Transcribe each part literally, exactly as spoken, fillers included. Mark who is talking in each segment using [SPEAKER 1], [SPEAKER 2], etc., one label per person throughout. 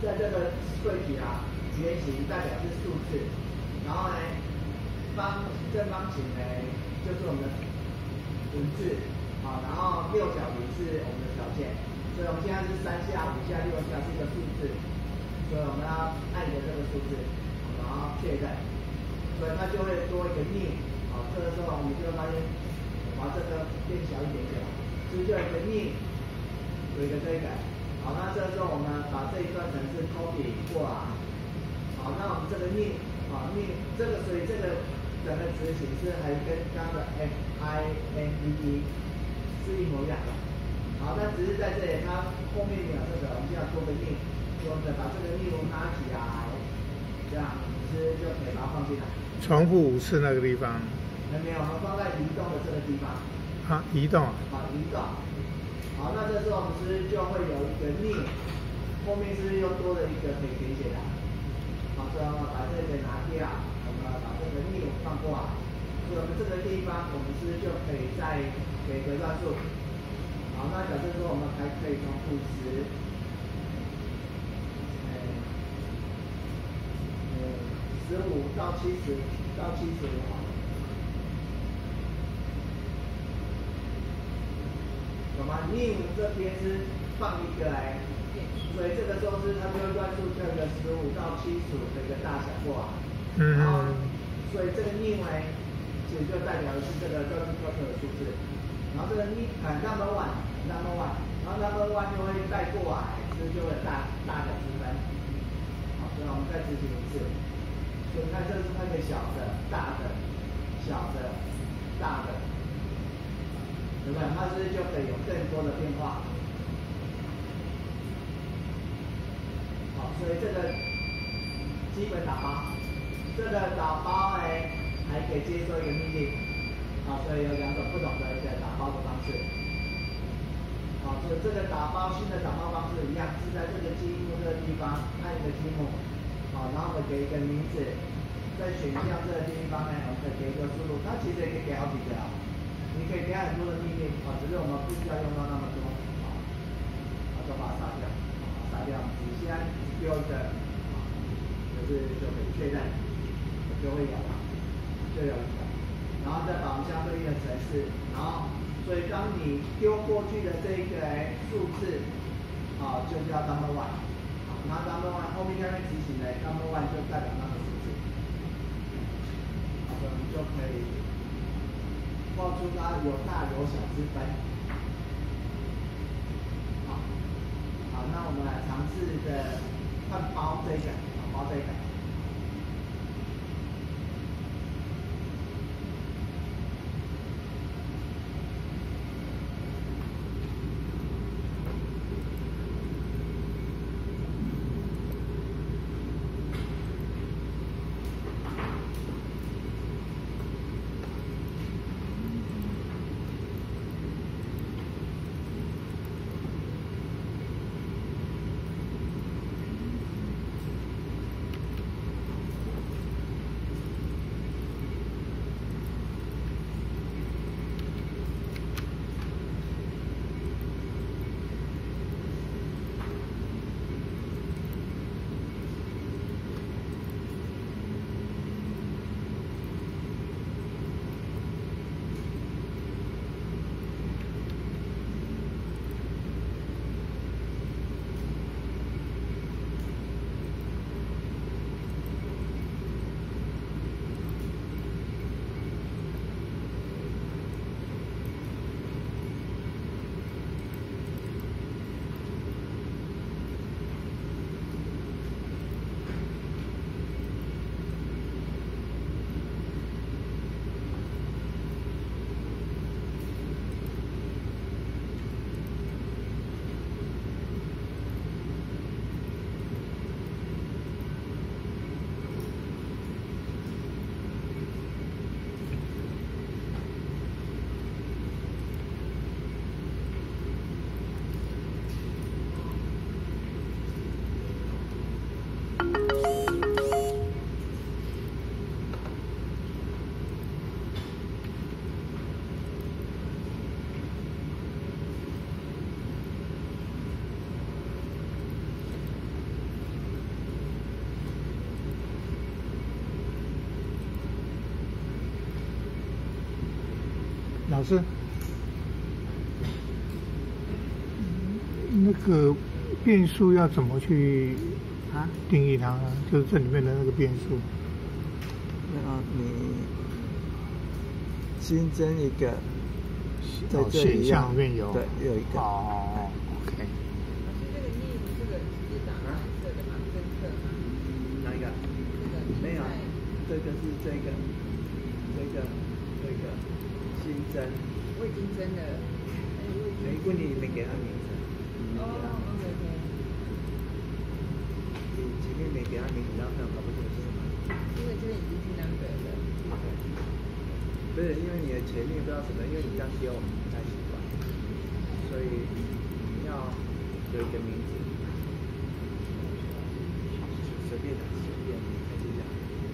[SPEAKER 1] 在这个柜体啊，圆形代表是数字，然后呢，方正方形呢就是我们的文字，好，然后六角形是我们的条件，所以我们现在是三下、五下、六下是一个数字，所以我们要按着这个数字，然后确认，所以它就会多一个 new， 好，这个时候我们就会发现，把这个变小一点点，是不是就有一个 new， 有一个这个。好，那这时候我们把这一段程式 copy 过来。好，那我们这个 new， 啊 new 这个所以这个整个执行是还跟刚刚的 F I N D E 是一模一样的。好，那只是在这里它后面没有这个，我们就要多个 new， 我们把这个 new 拿起来，这样是就可以把它放进来。
[SPEAKER 2] 重复五次那个地方。
[SPEAKER 1] 没有，我们放在移动的这个地方。
[SPEAKER 2] 啊，移动。
[SPEAKER 1] 好，移动。好，那这时候我们是不是就会有一个 new， 后面是不是又多了一个可以填写的？好，所以我们把这个拿掉，我们把这个 new 放过来，所以我们这个地方我们是不是就可以再给个段数？好，那假设说我们还可以重复十，呃，呃，十五到七十到七十五好了。有吗 ？new 这边是放一个来，所以这个时候是它就会乱数这个十五到七十五的一个大小过来。
[SPEAKER 2] 嗯。
[SPEAKER 1] 然后，所以这个 new 呢，其实就代表的是这个标准特色的数字。然后这个 new 啊 number one number one， 然后 number one 就会带过来，这就会大大的积分。好，所以我们再执行一次。所以你看这是那个小的、大的、小的、大的。对不对？它是不是就可以有更多的变化？好，所以这个基本打包，这个打包呢还可以接受一个命令，好，所以有两种不同的一个打包的方式。好，所以这个打包新的打包方式一样，是在这个积木这个地方按一个积木，好，然后我们给一个名字，在选项这个地方呢，我们可以给一个输入，它其实也可以给好几个啊。你可以给很多的命令啊，只是我们不需要用到那么多啊，啊，就把它杀掉，杀掉，只先丢的啊，就是就可以确认，就会有了，就有一个，然后再把我们相对应的程式，然后所以当你丢过去的这个数字啊，就叫 number one， 那 number one 后面要执行的 number one 就代表那个数字，好，我们就可以。报出它有大有小之分。好，好，那我们来尝试的换包这个，包这个。
[SPEAKER 2] 老师，那个变数要怎么去
[SPEAKER 1] 啊？
[SPEAKER 2] 定义它呢？就是这里面的那个变数。
[SPEAKER 1] 那你新增一个，在
[SPEAKER 2] 哦，
[SPEAKER 1] 这里
[SPEAKER 2] 选项里面有，
[SPEAKER 1] 对，有一个。
[SPEAKER 2] 哦 ，OK。
[SPEAKER 3] 老师，这个 name 这个是打蓝色的吗？深色吗？
[SPEAKER 1] 哪一个？
[SPEAKER 3] 这个
[SPEAKER 1] 没有，这个是这个，这个，这个新增。
[SPEAKER 3] 我已经增了。
[SPEAKER 1] 没问题，没给他名字。
[SPEAKER 3] 哦，OK OK。
[SPEAKER 1] 你前面没给他名字，然后看搞不清楚是什么。
[SPEAKER 3] 因为这边已经是 number 了。
[SPEAKER 1] 不是，因为你的前面不知道什么，因为你这样丢我们不太习惯，所以你要有一个名字，随便的，随便的，还是这样。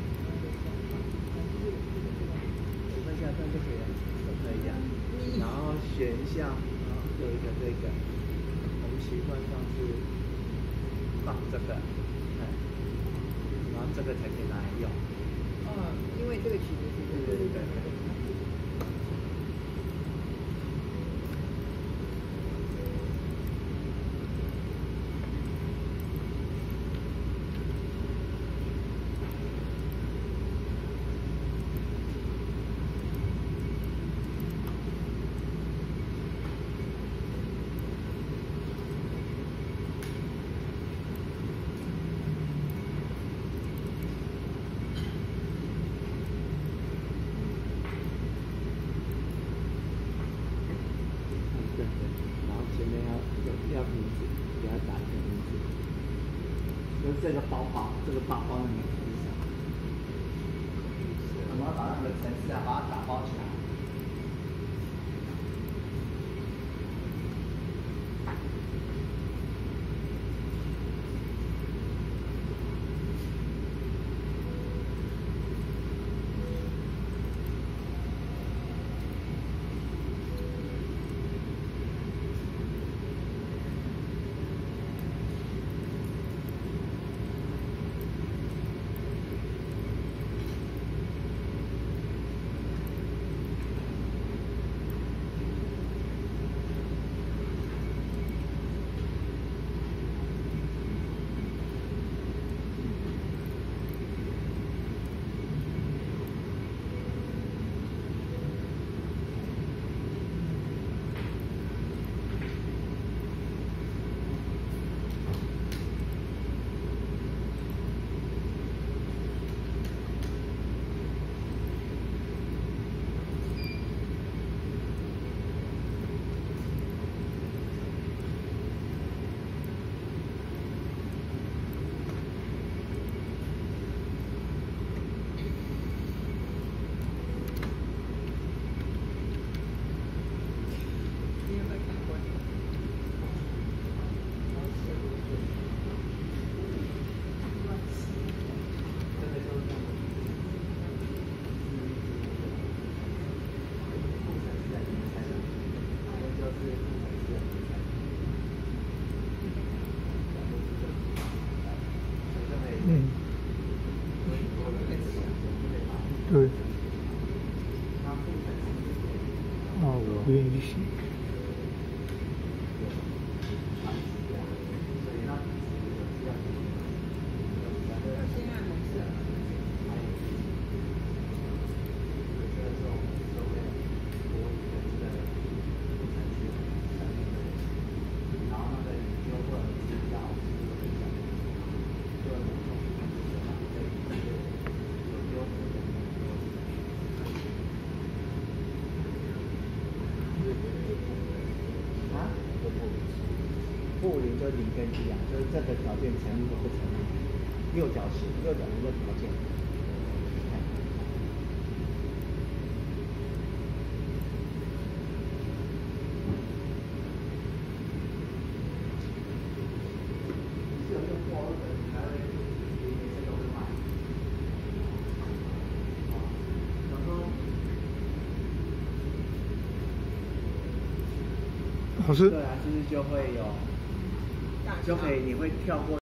[SPEAKER 1] 我看一下，这样就可以了，都可以啊。然后选项，然后有一个这个，我们习惯上是放这个，哎，然后这个才可以拿来用。
[SPEAKER 3] 哦，因为这个取的是这个。
[SPEAKER 1] 对对对。然后前面要要要名字，给他打一个名字，就是这个包包，这个包包的名字是什么？我们要把那个城市啊，把它打包起来。
[SPEAKER 2] 嗯，对。哦，我不愿意写。
[SPEAKER 3] 先按红色。
[SPEAKER 1] 不零就零跟一啊，就是这个条件成立或不成立，右脚是右脚的一个条件。是有用过的，才会比你这个会慢。啊，然后
[SPEAKER 2] 老师。
[SPEAKER 1] 对啊，就是就会有。就可以，你会跳过。